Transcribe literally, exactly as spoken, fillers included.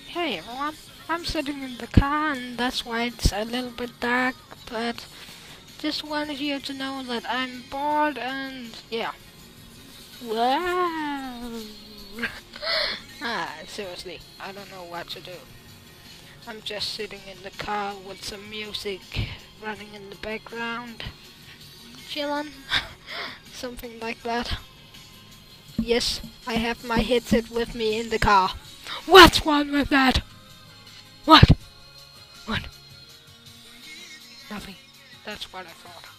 Hey everyone, I'm sitting in the car and that's why it's a little bit dark, but just wanted you to know that I'm bored and yeah. Wow. ah, seriously, I don't know what to do. I'm just sitting in the car with some music running in the background, chillin', something like that. Yes, I have my headset with me in the car. What's wrong with that? What? What? Nothing. That's what I thought.